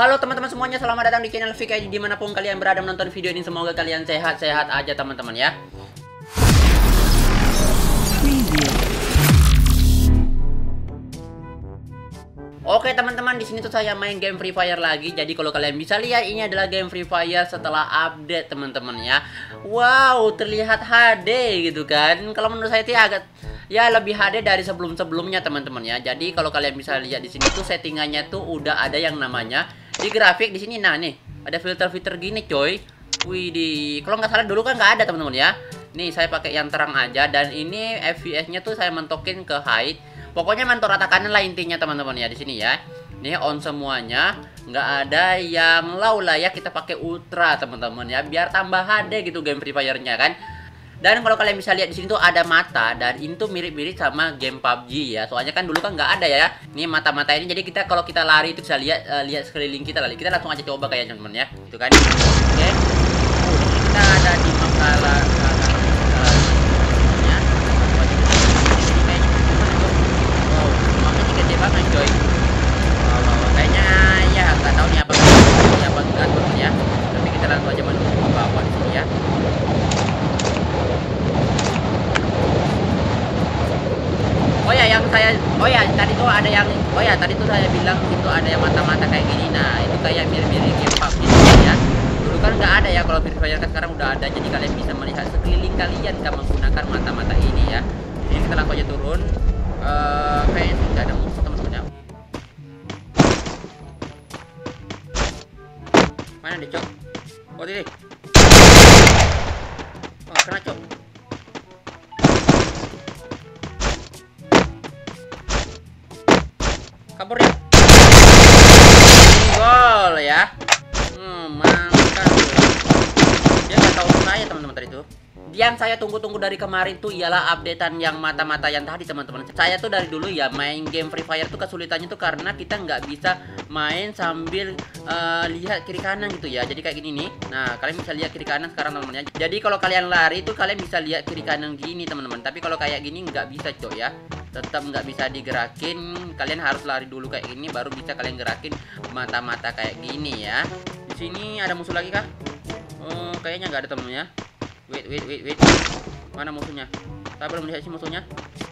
Halo teman-teman semuanya, selamat datang di channel VK dimanapun kalian berada menonton video ini. Semoga kalian sehat-sehat aja teman-teman ya. Oke teman-teman, di sini tuh saya main game Free Fire lagi. Jadi kalau kalian bisa lihat, ini adalah game Free Fire setelah update teman-teman ya. Wow, terlihat HD gitu kan. Kalau menurut saya sih agak lebih HD dari sebelum-sebelumnya teman-teman ya. Jadi kalau kalian bisa lihat di sini tuh settingannya tuh udah ada yang namanya di grafik di sini. Nah nih ada filter-filter gini coy. Wih, kalau nggak salah dulu kan nggak ada teman-teman ya. Nih saya pakai yang terang aja, dan ini FPS-nya tuh saya mentokin ke high. Pokoknya mantul rata kanan lah intinya teman-teman ya di sini ya. Nih on semuanya, nggak ada yang low lah ya. Kita pakai ultra teman-teman ya, biar tambah HD gitu game Free Fire-nya kan. Dan kalau kalian bisa lihat di sini tuh ada mata, dan ini tuh mirip-mirip sama game PUBG ya. Soalnya kan dulu kan nggak ada ya. Nih mata-mata ini, jadi kita kalau kita lari itu bisa lihat lihat sekeliling kita lah. Kita langsung aja coba kayak teman-teman ya. Itu kan. Oke. Kita ada di makalah banget coy. Kayaknya ya nggak tahu nih apa enggak teman ya. Tapi kita langsung aja menuju ke bawah di sini ya. Tadi tuh saya bilang itu ada yang mata-mata kayak gini. Nah, itu kayak mirip-mirip game PUBG ya. Dulu kan nggak ada ya, kalau Free Fire kan sekarang udah ada. Jadi kalian bisa melihat sekeliling kalian kan menggunakan mata-mata ini ya. Ini kita langsung aja turun. Kayaknya nggak ada musuh teman-teman ya. Mana deh cok? Oh ini. Oh kena cok. Kabur ya. Gol ya. Mantap. Dia nggak tahu saya teman-teman tadi tuh. Yang saya tunggu-tunggu dari kemarin tuh ialah updatean yang mata-mata yang tadi teman-teman. Saya tuh dari dulu ya main game Free Fire tuh kesulitannya tuh karena kita nggak bisa main sambil lihat kiri kanan gitu ya. Jadi kayak gini nih. Nah kalian bisa lihat kiri kanan sekarang teman-teman ya. Jadi kalau kalian lari tuh kalian bisa lihat kiri kanan gini teman-teman. Tapi kalau kayak gini nggak bisa cok ya. Tetap nggak bisa digerakin. Kalian harus lari dulu kayak gini baru bisa kalian gerakin mata-mata kayak gini ya. Di sini ada musuh lagi kah? Kayaknya nggak ada teman-teman ya. Wait. Mana musuhnya? Saya belum lihat sih musuhnya.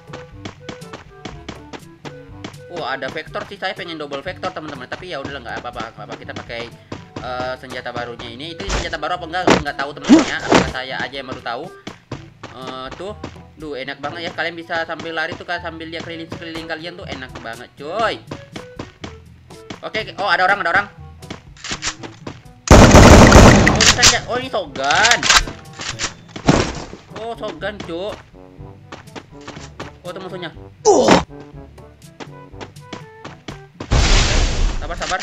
Oh, ada vektor sih. Saya pengen double vektor teman-teman. Tapi ya udahlah, nggak apa-apa. Kita pakai senjata barunya ini. Itu senjata baru apa enggak tahu teman-teman ya. Apakah saya aja yang baru tahu. Duh, enak banget ya. Kalian bisa sambil lari tuh kan, sambil lihat sekeliling kalian tuh enak banget, coy. Oke. Oh, ada orang. Oh, ini shotgun. Oh, shotgun, cuk. Oh, itu musuhnya. Sabar.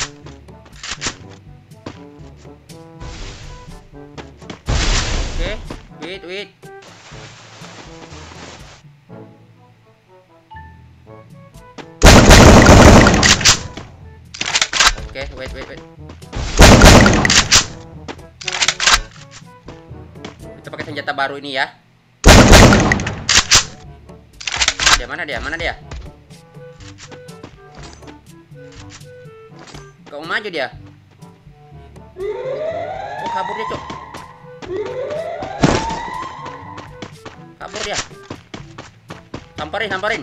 Oke, wait. Oke, wait. Kita pakai senjata baru ini ya. Mana dia? Kau maju dia. Oh, kabur dia, cok. Kabur dia. Samperin.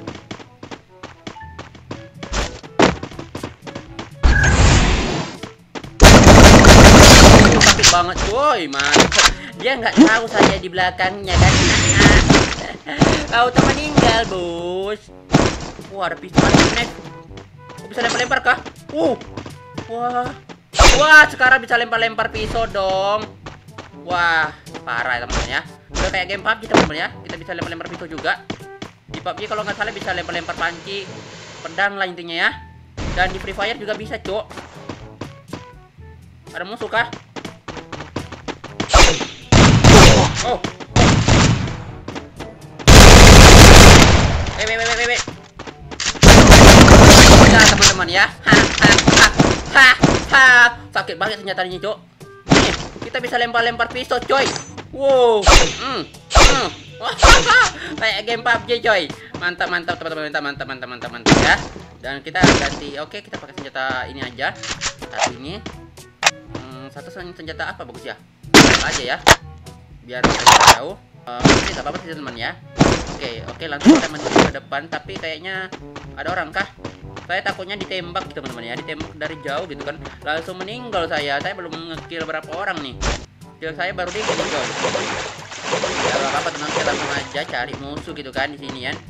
Sakit banget, coy. Mantap. Dia nggak tahu saya di belakangnya kan. Auto meninggal, bos. Wah, ada pistol nih. Bisa lempar-lempar kah? Wah, sekarang bisa lempar-lempar pisau dong. Wah, parah ya teman-teman ya. Udah kayak game PUBG teman-teman ya. Kita bisa lempar-lempar pisau juga. Di PUBG kalau nggak salah bisa lempar-lempar panci, pedang lah intinya ya. Dan di Free Fire juga bisa, cok. Ada musuh kah? Oh. Wait. Nah, teman-teman ya. Sakit banget ternyata ini, cok. Nih, kita bisa lempar-lempar pisau, coy. Wow. Kayak game PUBG, coy. Mantap teman-teman, mantap ya. Dan kita ganti, oke, kita pakai senjata ini aja. Satu ini. Satu senjata apa bagus ya? Apa aja ya? Biar jauh. Tidak apa-apa sih teman ya. Oke, langsung kita menuju ke depan. Tapi kayaknya ada orang kah? Saya takutnya ditembak gitu teman-teman ya. Ditembak dari jauh gitu kan. Langsung meninggal saya. Saya belum ngekill berapa orang nih. Kill saya baru dikit nih guys. Ya gak apa-apa teman, kita langsung aja cari musuh gitu kan di sini ya.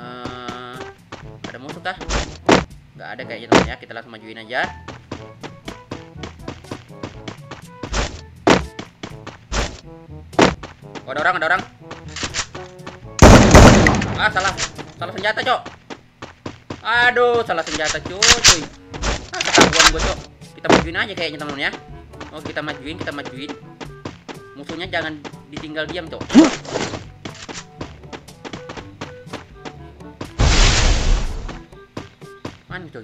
Ada musuh kah? Nggak ada kayaknya teman ya. Kita langsung majuin aja. Oh, ada orang. Ah, salah senjata, Cok. Aduh, salah senjata, cuy. Ah, ketahuan gue, Cok. Kita majuin aja kayaknya, teman ya. Oh, kita majuin. Musuhnya jangan ditinggal diam, Cok. Mana, coy?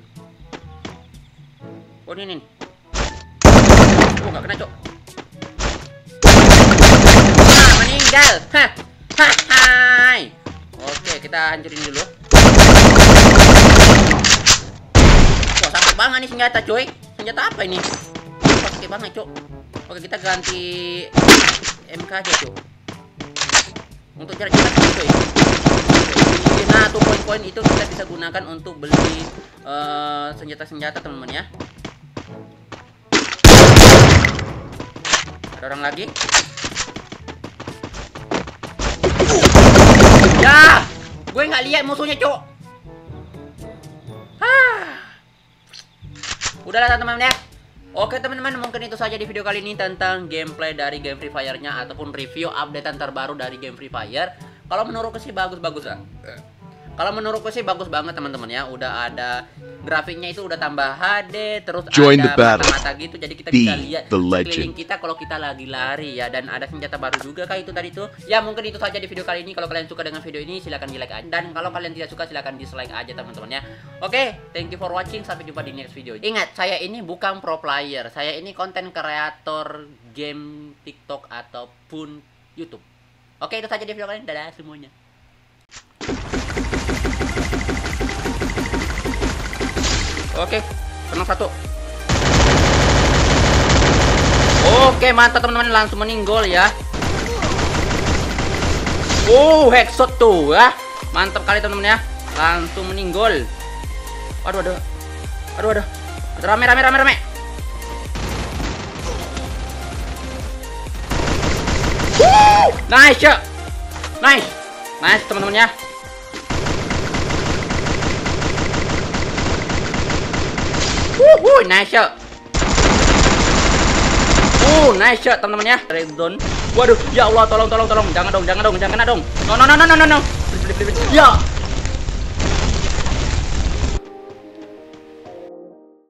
Oh, ini nih. Oh, nggak kena, Cok. Meninggal. Hai. Oke, kita hancurin dulu. Wah, sakit banget nih senjata, coy. Senjata apa ini? Sakit banget, Cok. Oke, kita ganti MK aja, Cok. Untuk jarak cepat, coy. Nah, tuh poin-poin itu kita bisa gunakan untuk beli senjata-senjata, teman-teman ya. Ada orang lagi. Ya, gue nggak lihat musuhnya, Cok. Udahlah teman-teman ya. Oke teman-teman, mungkin itu saja di video kali ini tentang gameplay dari game Free Fire-nya ataupun review updatean terbaru dari game Free Fire. Kalau menurutku sih bagus-bagus lah. Kalau menurutku sih bagus banget teman-teman ya. Udah ada grafiknya itu udah tambah HD, terus ada mata-mata gitu, jadi kita bisa lihat sekeliling kita kalau kita lagi lari ya. Dan ada senjata baru juga kayak itu tadi tuh. Ya mungkin itu saja di video kali ini. Kalau kalian suka dengan video ini silahkan di like aja, dan kalau kalian tidak suka silahkan dislike aja teman-teman ya. Oke, thank you for watching, sampai jumpa di next video. Ingat, saya ini bukan pro player, saya ini konten kreator game TikTok ataupun YouTube. Oke, itu saja di video kali ini. Dadah semuanya. Oke, menang satu. Oke, mantap teman-teman, langsung meninggal ya. Headshot tuh ya. Mantap kali teman-teman ya. Langsung meninggal. Aduh. Rame. Nice teman-teman ya. Nice shot. Nice shot teman-teman ya. Red zone. Waduh, ya Allah, tolong. Jangan dong. No. Ya.